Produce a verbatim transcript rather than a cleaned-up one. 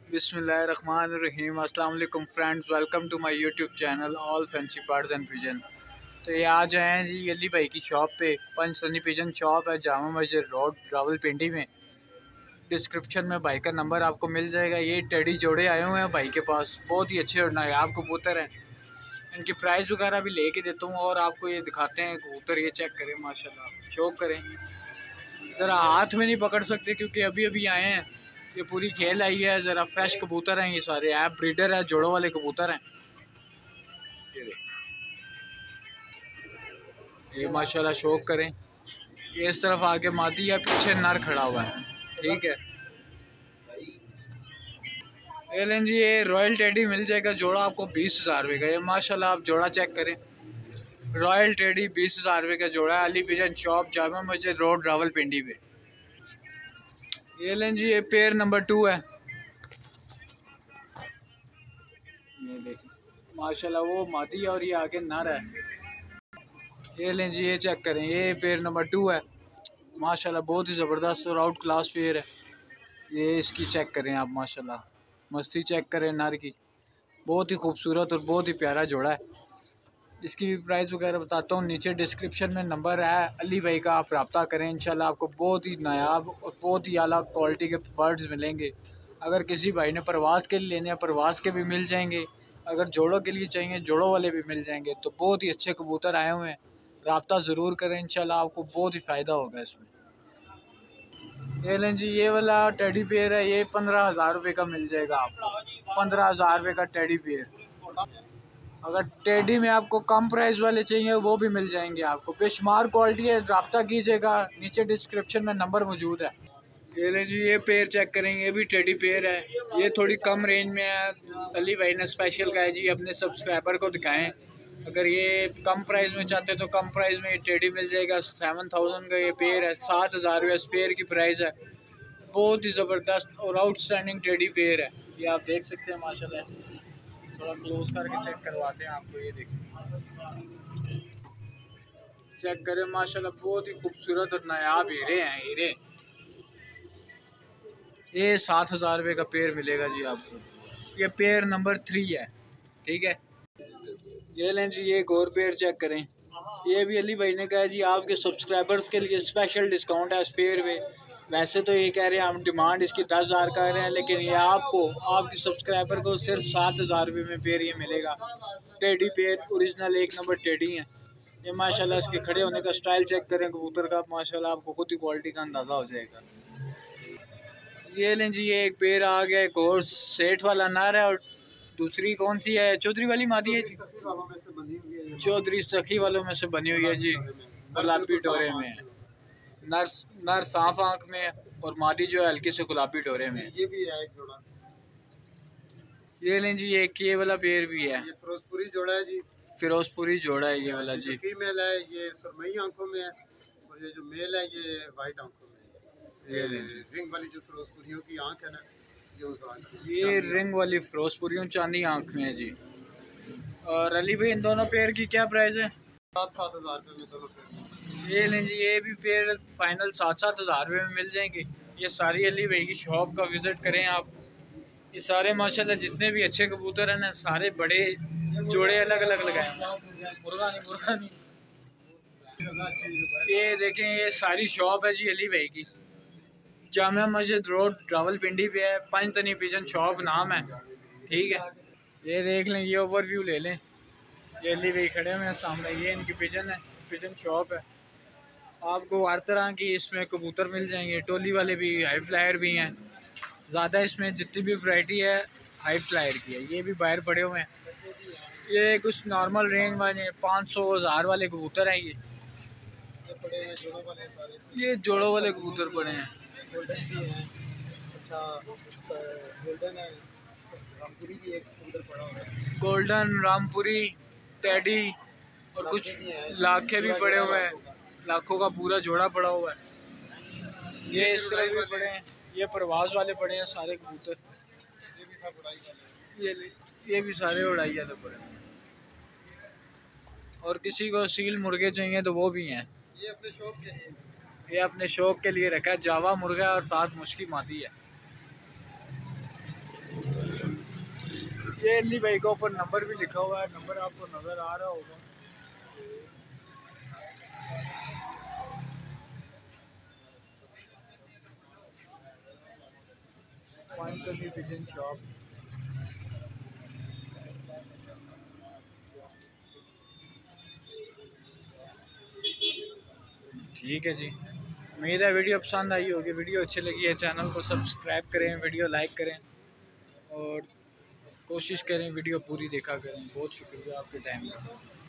बिस्मिल्लाहिर्रहमानिर्रहीम। अस्सलाम वालेकुम friends, welcome to my YouTube channel all fancy birds and pigeon. तो ये आज आए हैं जी अली भाई की शॉप पे। पंचतनी पिजन शॉप है, जामा मस्जिद रोड, रावलपिंडी में। डिस्क्रिप्शन में भाई का नंबर आपको मिल जाएगा। ये टेडी जोड़े आए हुए हैं भाई के पास, बहुत ही अच्छे और नायाब कबूतर हैं। इनकी प्राइस वगैरह भी लेके देता हूँ और आपको ये दिखाते हैं कबूतर। ये चेक करें, माशाल्लाह शौक करें। ज़रा हाथ में नहीं पकड़ सकते क्योंकि अभी अभी आए हैं। ये पूरी खेल आई है, ज़रा फ्रेश कबूतर हैं ये सारे। ऐप ब्रीडर है, जोड़ों वाले कबूतर हैं ये ये माशाल्लाह शौक करें। ये इस तरफ आगे मादी है, पीछे नर खड़ा हुआ है। ठीक है, ये लें जी, ये रॉयल टेडी मिल जाएगा जोड़ा आपको बीस हज़ार रुपये का। ये माशाल्लाह आप जोड़ा चेक करें, रॉयल टेडी बीस हज़ार रुपये का जोड़ा है। Ali pigeon shop, Jama Masjid road, Rawalpindi पे। ये लें जी, ये पेयर नंबर टू है। ये देखें माशाल्लाह, वो मादी है और ये आगे नर है। ये लें जी, ये चेक करें, ये पेयर नंबर टू है। माशाल्लाह बहुत ही ज़बरदस्त और आउट क्लास पेयर है। ये इसकी चेक करें आप, माशाल्लाह मस्ती चेक करें नर की। बहुत ही खूबसूरत और बहुत ही प्यारा जोड़ा है। इसकी भी प्राइस वगैरह बताता हूँ, नीचे डिस्क्रिप्शन में नंबर है अली भाई का, आप रब्ता करें। इंशाल्लाह आपको बहुत ही नायाब और बहुत ही आला क्वालिटी के बर्ड्स मिलेंगे। अगर किसी भाई ने परवाज़ के लिए लेने हैं, परवाज़ के भी मिल जाएंगे। अगर जोड़ों के लिए चाहिए, जोड़ों वाले भी मिल जाएंगे। तो बहुत ही अच्छे कबूतर आए हुए हैं, रब्ता ज़रूर करें। इंशाल्लाह आपको बहुत ही फ़ायदा होगा इसमें। ये लें जी, ये वाला टेडी पेयर है। ये पंद्रह हज़ार रुपये का मिल जाएगा आपको। पंद्रह हज़ार रुपये का टेडी पेयर। अगर टेडी में आपको कम प्राइस वाले चाहिए वो भी मिल जाएंगे आपको। बेशुमार क्वालिटी है, रब्ता कीजिएगा, नीचे डिस्क्रिप्शन में नंबर मौजूद है। ये ले जी, ये पेयर चेक करेंगे, ये भी टेडी पेयर है। ये थोड़ी कम रेंज में है, अली भाई ने स्पेशल कहा है जी अपने सब्सक्राइबर को दिखाएं। अगर ये कम प्राइस में चाहते तो कम प्राइस में ये टेडी मिल जाएगा। सेवन थाउजेंड का ये पेयर है, सात हज़ार रुपये इस पेयर की प्राइस है। बहुत ही ज़बरदस्त और आउटस्टैंडिंग टेडी पेयर है। ये आप देख सकते हैं माशाल्लाह। थोड़ा क्लोज करके चेक करवाते हैं आपको। ये देखिए, चेक करें माशाल्लाह, बहुत ही खूबसूरत और नायाब हीरे हैं, हीरे। ये सात हज़ार रुपये का पेयर मिलेगा जी आपको। ये पेयर नंबर थ्री है। ठीक है, ये लें जी, ये एक और पेयर चेक करें। ये भी अली भाई ने कहा जी आपके सब्सक्राइबर्स के लिए स्पेशल डिस्काउंट है इस पेयर पे। वैसे तो ये कह रहे हैं हम डिमांड इसकी दस हज़ार कर रहे हैं, लेकिन ये आपको, आपके सब्सक्राइबर को सिर्फ सात हज़ार रुपये में पेयर ये मिलेगा। टेडी पेयर ओरिजिनल एक नंबर टेडी हैं ये माशाल्लाह। इसके खड़े होने का स्टाइल चेक करें कबूतर का, माशाल्लाह आपको खुद ही क्वालिटी का अंदाज़ा हो जाएगा। ये लें जी, ये एक पेयर आ गया। एक और सेठ वाला नर है और दूसरी कौन सी है, चौधरी वाली मादी है जी। चौधरी सखी वालों में से बनी हुई है जी, गुलाबी डोरे में है। नर नर साफ आंख में है और मादी जो है हल्की से गुलाबी डोरे में। ये भी है एक जोड़ा। ये लें जी, ये ये वाला पेयर भी है। ये फिरोजपुरी जोड़ा है जी। फिरोजपुरी जोड़ा है ये वाला जी। फीमेल है ये सुरमई आंखों में है और ये जो मेल है ये वाइट आंखों में है। ये रिंग वाली जो फिरोजपुरियों की आंख है ना, ये उस आंख, ये रिंग वाली फिरोजपुरियों चांदी आंख में है जी। और अली भाई इन दोनों पेयर की क्या प्राइस है? सात सात हज़ार रुपये में दोनों पेयर। ये लें जी, ये भी पेयर फाइनल सात सात हज़ार रुपये में मिल जाएंगे। ये सारी अली भाई की शॉप का विज़िट करें आप। ये सारे माशाल्लाह जितने भी अच्छे कबूतर हैं ना, सारे बड़े जोड़े अलग अलग लगाए हैं। मुर्गा नहीं, मुर्गा नहीं। ये देखें, ये सारी शॉप है जी अली भाई की, जामा मस्जिद रोड, रावलपिंडी पे है। पंचतनी पिजन शॉप नाम है। ठीक है, ये देख लें, ये ओवरव्यू ले लें। ये अली भाई खड़े हुए हैं सामने, ये इनकी पिजन है, पिजन शॉप है। आपको हर तरह की इसमें कबूतर मिल जाएंगे, टोली वाले भी, हाई फ्लायर भी हैं। ज़्यादा इसमें जितनी भी वैरायटी है हाई फ्लायर की है। ये भी बाहर पड़े हुए हैं। ये कुछ नॉर्मल रेंज वाले पाँच सौ हज़ार वाले कबूतर हैं। ये ये जोड़ों वाले कबूतर पड़े हैं। गोल्डन भी है। अच्छा, गोल्डन है, रामपुरी भी एक कबूतर पड़ा हुआ है। गोल्डन, रामपुरी, टेडी और कुछ लाखे भी पड़े हुए हैं। लाखों का पूरा जोड़ा पड़ा हुआ है। ये इस तरह भी पड़े हैं। ये परवाज़ वाले पड़े हैं सारे कबूतर। ये भी सब उड़ाई वाले। ये ये भी सारे उड़ाई वाले पड़े हैं। और किसी को सील मुर्गे चाहिए तो वो भी हैं। ये अपने शौक के लिए, ये अपने शौक के लिए रखा है। जावा मुर्गा और साथ मुश्की मादी है। ये अली भाई का ऊपर नंबर भी लिखा हुआ है, नंबर आपको नज़र आ रहा होगा। Pigeon shop. ठीक है जी, उम्मीद है वीडियो पसंद आई होगी। वीडियो अच्छी लगी है चैनल को सब्सक्राइब करें, वीडियो लाइक करें और कोशिश करें वीडियो पूरी देखा करें। बहुत शुक्रिया आपके टाइम का।